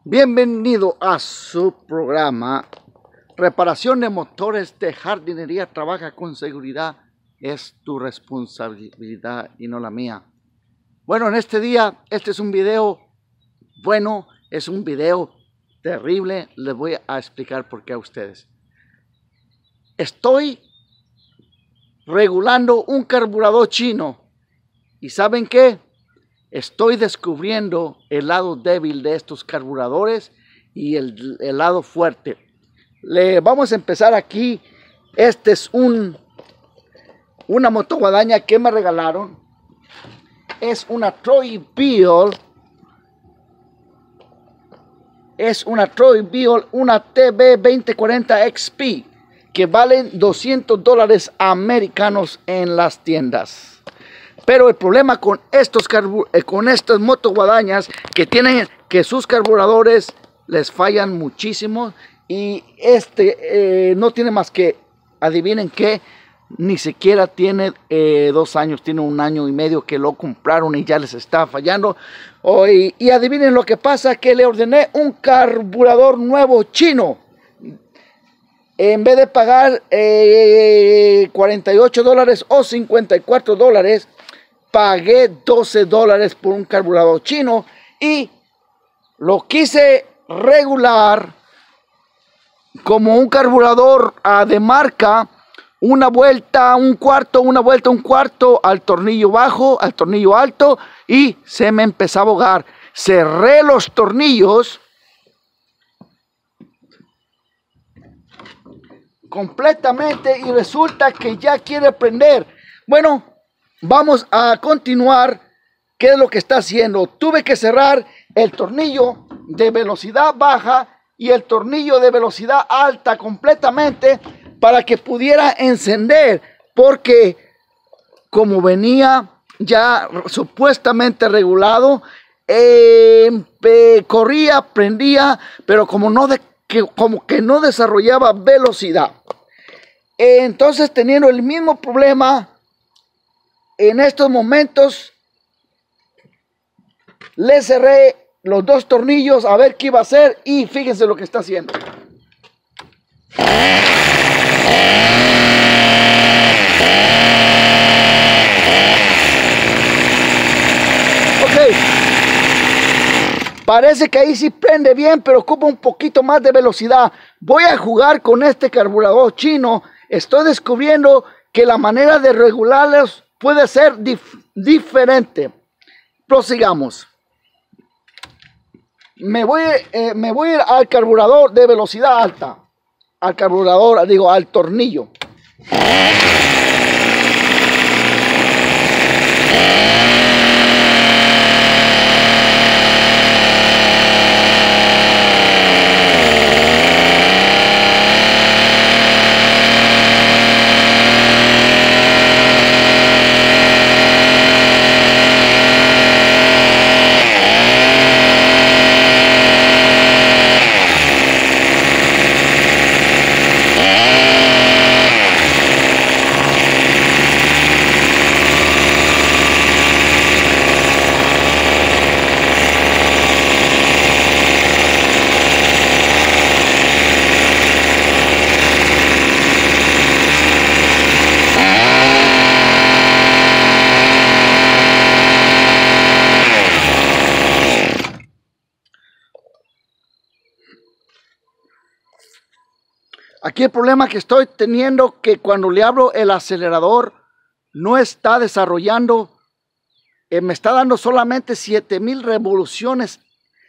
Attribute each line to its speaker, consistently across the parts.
Speaker 1: Bienvenido a su programa Reparación de motores de jardinería. Trabaja con seguridad, es tu responsabilidad y no la mía. Bueno, en este día, este es un video bueno, es un video terrible. Les voy a explicar por qué a ustedes. Estoy regulando un carburador chino y ¿saben qué? Estoy descubriendo el lado débil de estos carburadores y el lado fuerte. Vamos a empezar aquí. Este es una motoguadaña que me regalaron. Es una Troy Beal. Es una Troy Beal, una TB2040 XP, que valen $200 americanos en las tiendas. Pero el problema con estas motoguadañas que sus carburadores les fallan muchísimo, y no tiene más que, adivinen qué, ni siquiera tiene 2 años, tiene 1 año y medio que lo compraron y ya les está fallando. Y adivinen lo que pasa, que le ordené un carburador nuevo chino. En vez de pagar $48 o $54, pagué $12 por un carburador chino y lo quise regular como un carburador de marca. Una vuelta, un cuarto, una vuelta, un cuarto, al tornillo bajo, al tornillo alto, y se me empezó a ahogar. Cerré los tornillos completamente y resulta que ya quiere prender. Bueno, vamos a continuar. ¿Qué es lo que está haciendo? Tuve que cerrar el tornillo de velocidad baja y el tornillo de velocidad alta completamente para que pudiera encender, porque como venía ya supuestamente regulado, corría, prendía, pero como que no desarrollaba velocidad. Entonces, teniendo el mismo problema en estos momentos, le cerré los 2 tornillos a ver qué iba a hacer, y fíjense lo que está haciendo. Ok, parece que ahí sí prende bien, pero ocupa un poquito más de velocidad. Voy a jugar con este carburador chino. Estoy descubriendo que la manera de regularlos puede ser diferente. Prosigamos. Me voy a ir al carburador de velocidad alta. Al carburador, digo, al tornillo. Aquí el problema que estoy teniendo, que cuando le abro el acelerador no está desarrollando, me está dando solamente 7,000 revoluciones,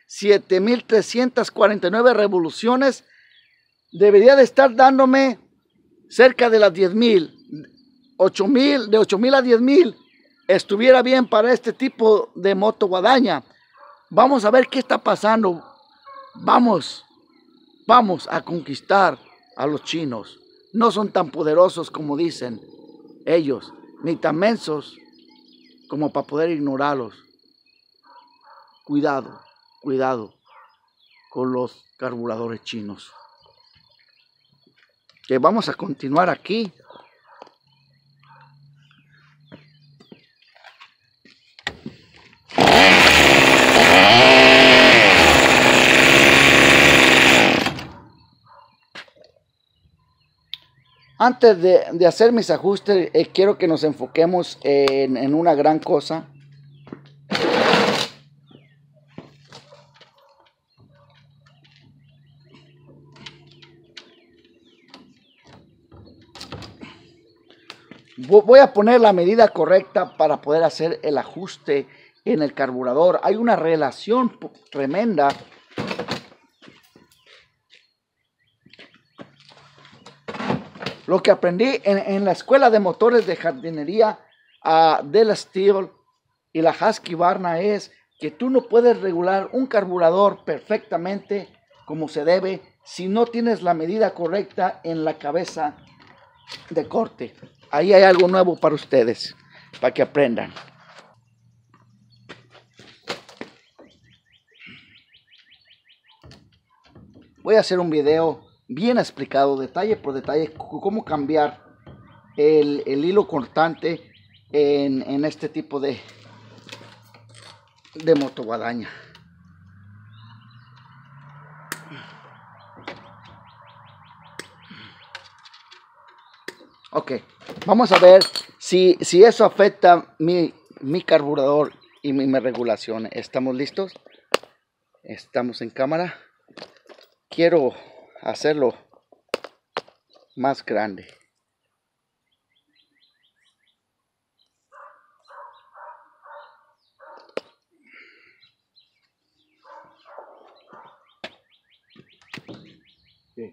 Speaker 1: 7,349 revoluciones. Debería de estar dándome cerca de las 10,000, 8,000, de 8,000 a 10,000. Estuviera bien para este tipo de motoguadaña. Vamos a ver qué está pasando. Vamos a conquistar a los chinos. No son tan poderosos como dicen ellos, ni tan mensos como para poder ignorarlos. Cuidado con los carburadores chinos. Que vamos a continuar aquí. Antes de hacer mis ajustes, quiero que nos enfoquemos en una gran cosa. Voy a poner la medida correcta para poder hacer el ajuste en el carburador. Hay una relación tremenda lo que aprendí en la escuela de motores de jardinería de la Stihl y la Husqvarna es que tú no puedes regular un carburador perfectamente como se debe si no tienes la medida correcta en la cabeza de corte. Ahí hay algo nuevo para ustedes, para que aprendan. Voy a hacer un video bien explicado, detalle por detalle, cómo cambiar el hilo cortante en este tipo de motoguadaña. Ok, vamos a ver si eso afecta mi carburador y mi regulación. ¿Estamos listos? Estamos en cámara. Quiero hacerlo más grande. Sí.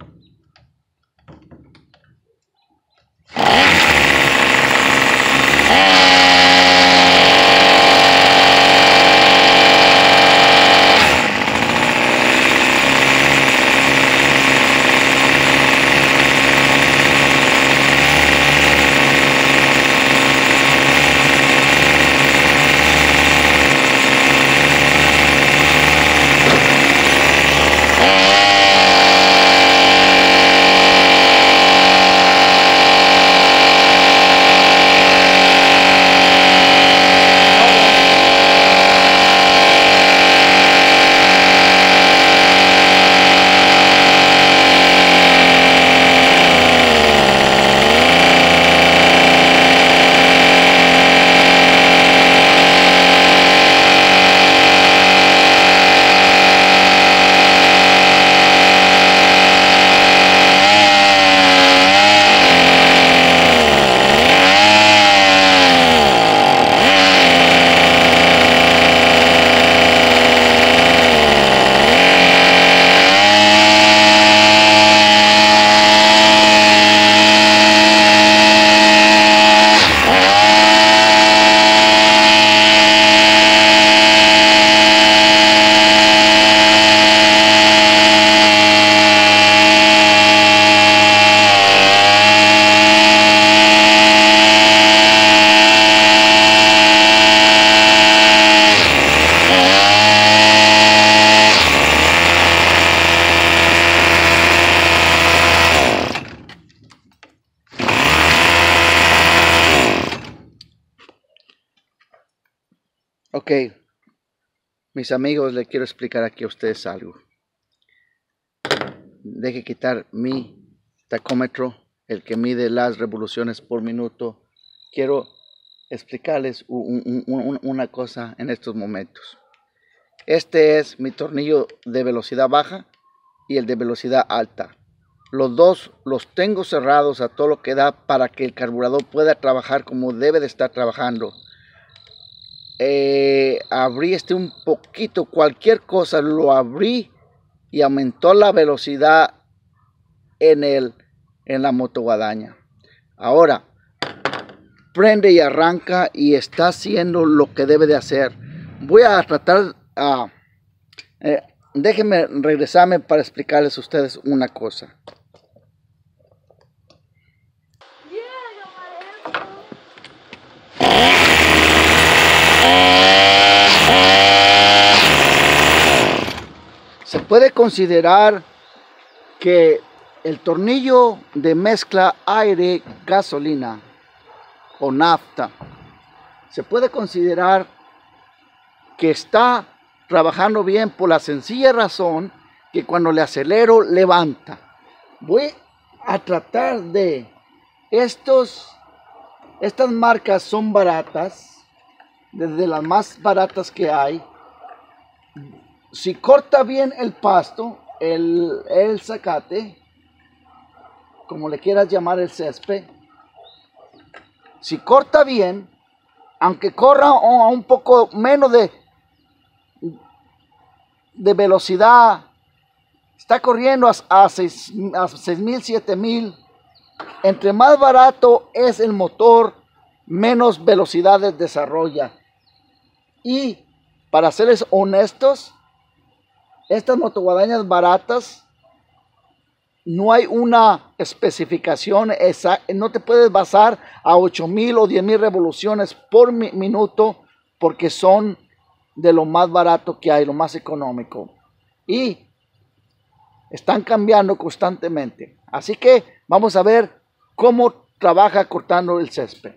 Speaker 1: Ok, mis amigos, les quiero explicar aquí a ustedes algo. Deje quitar mi tacómetro, el que mide las revoluciones por minuto. Quiero explicarles una cosa en estos momentos. Este es mi tornillo de velocidad baja y el de velocidad alta. Los dos los tengo cerrados a todo lo que da para que el carburador pueda trabajar como debe de estar trabajando. Abrí un poquito, cualquier cosa lo abrí y aumentó la velocidad en la motoguadaña. Ahora prende y arranca y está haciendo lo que debe de hacer. Voy a tratar déjenme regresarme para explicarles a ustedes una cosa. Se puede considerar que el tornillo de mezcla aire-gasolina o nafta, se puede considerar que está trabajando bien por la sencilla razón que cuando le acelero levanta. Voy a tratar de estas marcas son baratas, desde las más baratas que hay. Si corta bien el pasto, el zacate, como le quieras llamar, el césped, si corta bien, aunque corra a un poco menos de velocidad, está corriendo a 6,000, 7,000. Entre más barato es el motor, menos velocidades desarrolla. Y para serles honestos, estas motoguadañas baratas, no hay una especificación exacta, no te puedes basar a 8,000 o 10,000 revoluciones por minuto, porque son de lo más barato que hay, lo más económico. Y están cambiando constantemente. Así que vamos a ver cómo trabaja cortando el césped.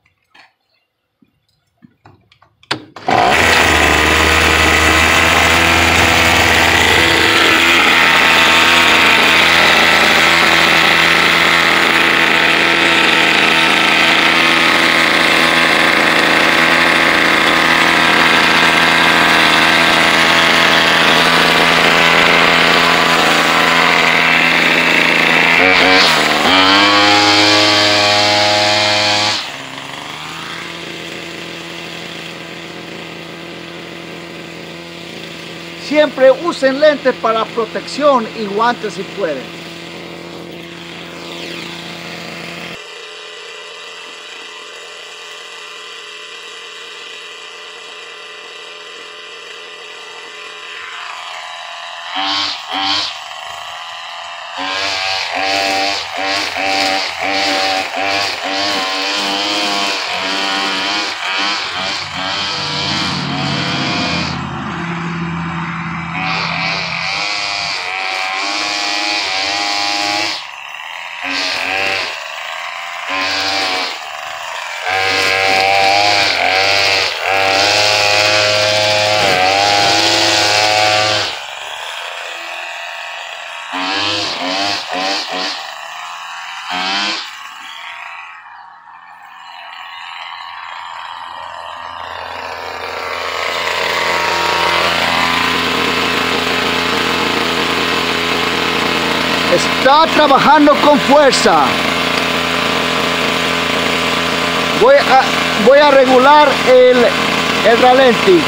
Speaker 1: Siempre usen lentes para protección y guantes si pueden. Está trabajando con fuerza. Voy a regular el ralenti.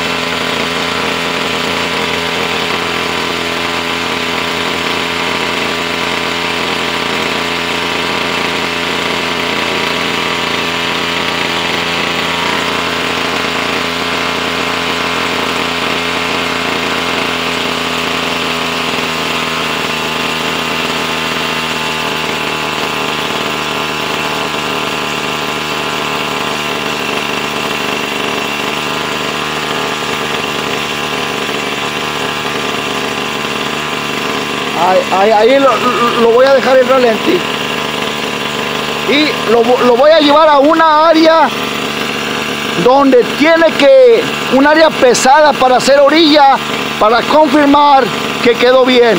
Speaker 1: Ahí lo voy a dejar el ralenti y lo voy a llevar a una área donde tiene un área pesada para hacer orilla, para confirmar que quedó bien.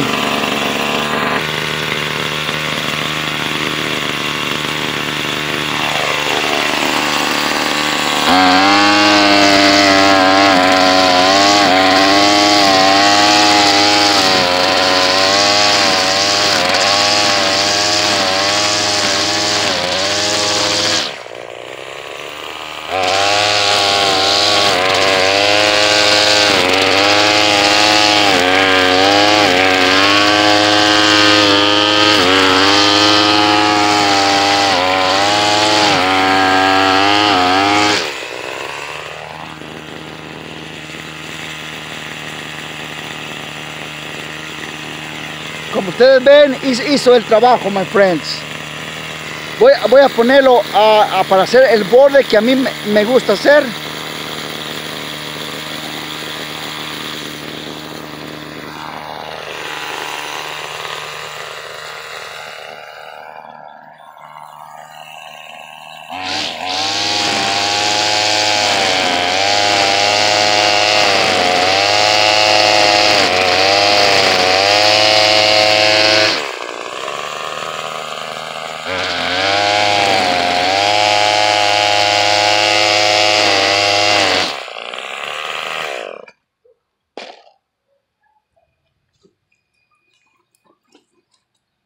Speaker 1: Como ustedes ven, hizo el trabajo, my friends. Voy a ponerlo para hacer el borde que a mí me gusta hacer.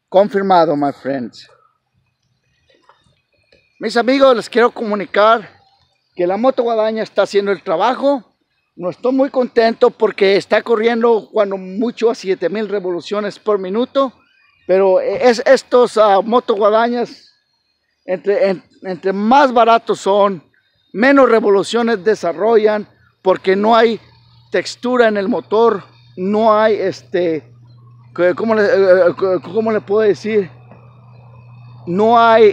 Speaker 1: Confirmado, my friends. Mis amigos, les quiero comunicar que la moto guadaña está haciendo el trabajo. No estoy muy contento porque está corriendo cuando mucho a 7,000 revoluciones por minuto. Pero estos moto guadañas, entre más baratos son, menos revoluciones desarrollan porque no hay textura en el motor, no hay ¿cómo le puedo decir? No hay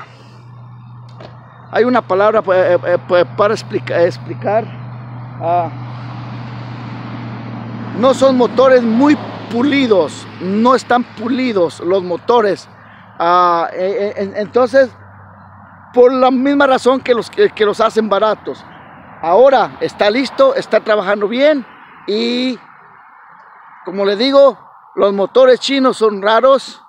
Speaker 1: hay una palabra para explicar. No son motores muy pulidos, no están pulidos los motores. Entonces, por la misma razón que los hacen baratos. Ahora está listo, está trabajando bien y, como le digo, los motores chinos son raros.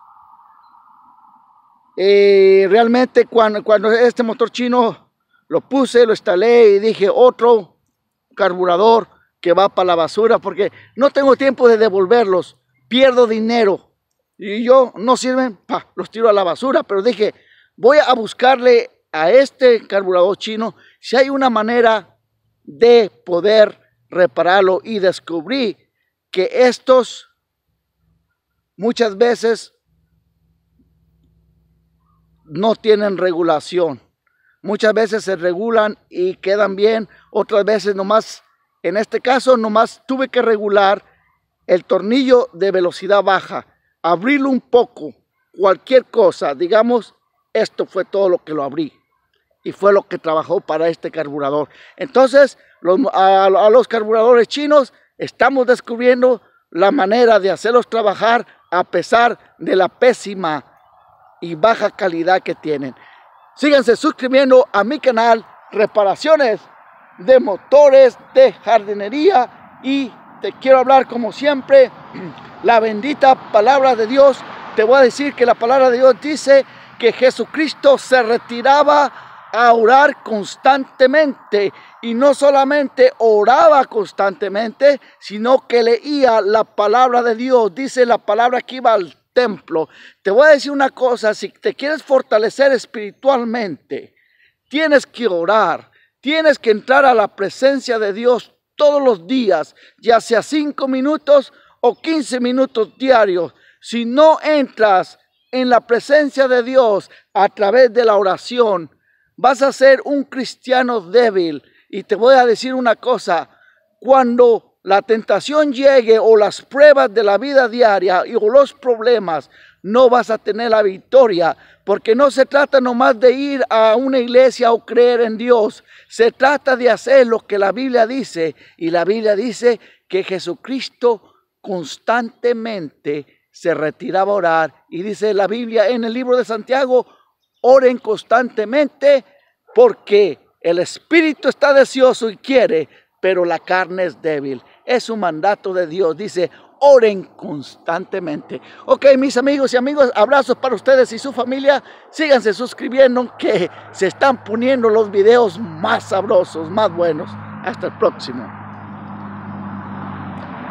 Speaker 1: Realmente cuando este motor chino lo puse, lo instalé y dije otro carburador que va para la basura porque no tengo tiempo de devolverlos, pierdo dinero y yo no sirven, los tiro a la basura. Pero dije, voy a buscarle a este carburador chino si hay una manera de poder repararlo, y descubrí que estos muchas veces no tienen regulación. Muchas veces se regulan y quedan bien, otras veces nomás, en este caso nomás tuve que regular el tornillo de velocidad baja, abrirlo un poco, cualquier cosa, digamos, esto fue todo lo que lo abrí y fue lo que trabajó para este carburador. Entonces, a los carburadores chinos estamos descubriendo la manera de hacerlos trabajar a pesar de la pésima y baja calidad que tienen. Síganse suscribiendo a mi canal, reparaciones de motores de jardinería, y te quiero hablar como siempre la bendita palabra de Dios. Te voy a decir que la palabra de Dios dice que Jesucristo se retiraba a orar constantemente, y no solamente oraba constantemente, sino que leía la palabra de Dios. Dice la palabra que iba al templo. Te voy a decir una cosa: si te quieres fortalecer espiritualmente, tienes que orar, tienes que entrar a la presencia de Dios todos los días, ya sea 5 minutos o 15 minutos diarios. Si no entras en la presencia de Dios a través de la oración, vas a ser un cristiano débil. Y te voy a decir una cosa: cuando la tentación llegue, o las pruebas de la vida diaria o los problemas, no vas a tener la victoria, porque no se trata nomás de ir a una iglesia o creer en Dios. Se trata de hacer lo que la Biblia dice, y la Biblia dice que Jesucristo constantemente se retiraba a orar, y dice la Biblia en el libro de Santiago: oren constantemente, porque el espíritu está deseoso y quiere, pero la carne es débil. Es un mandato de Dios, dice: oren constantemente. Ok, mis amigos y amigos, abrazos para ustedes y su familia. Síganse suscribiendo, que se están poniendo los videos más sabrosos, más buenos. Hasta el próximo.